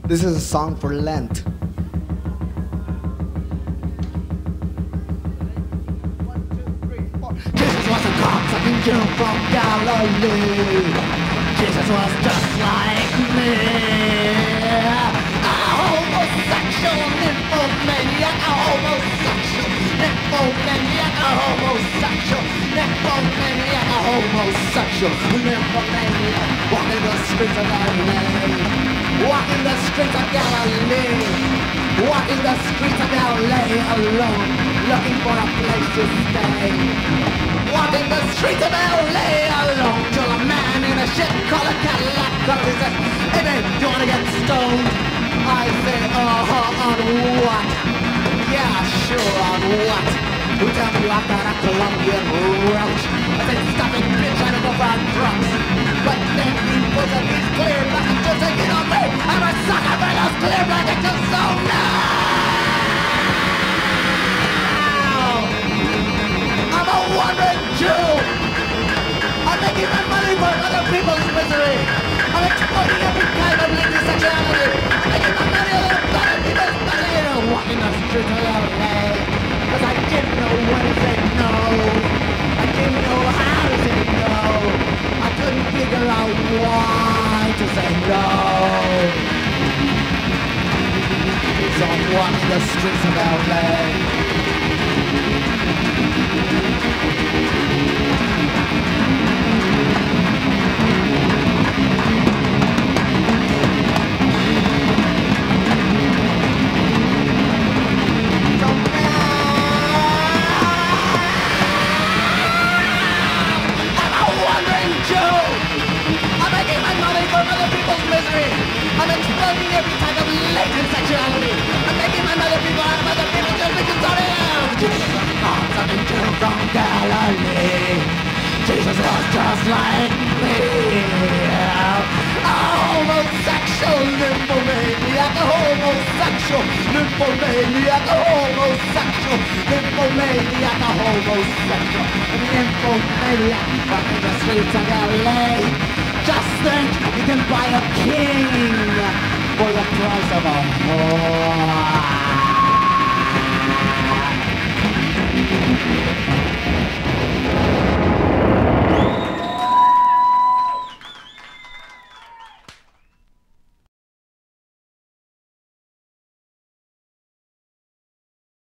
This is a song for Lent. Jesus was a cocksucking Jew from Galilee. Jesus was just like me. A homosexual nymphomaniac, a homosexual nymphomaniac, a homosexual nymphomaniac, a homosexual nymphomaniac. Walking the streets of LA. Walking the streets of Galilee. Walking the streets of LA alone, looking for a place to stay. Walking the streets of LA alone, till a man in a shit colored Cadillac comes and says, "Hey babe, do you wanna get stoned?" I say, on what? Yeah, sure, on what? Who tell me I got a Colombian roach? I said, "Stop it, bitch, I don't go for drugs." But then he pulls up these clear blankets just taking on me. I'm a sucker for those clear blankets, so no! I'm a wandering Jew. I'm making my money for other people's misery. I'm exploiting every kind of lazy sexuality. I'm making my money on other people's misery. I'm walking the streets of LA, cause I didn't know when to say no. I didn't know how to say no. I couldn't figure out why to say no. So I'm walking the streets of LA. I'm exploiting every type of latent sexuality. I'm making my mother people out of other people just because I am. Jesus was a cocksucking Jew from Galilee. Jesus was just like me. A homosexual nymphomaniac, a homosexual nymphomaniac, a homosexual nymphomaniac, a homosexual nymphomaniac. Walking the streets of LA. Just think you can buy a king for the price of a whore.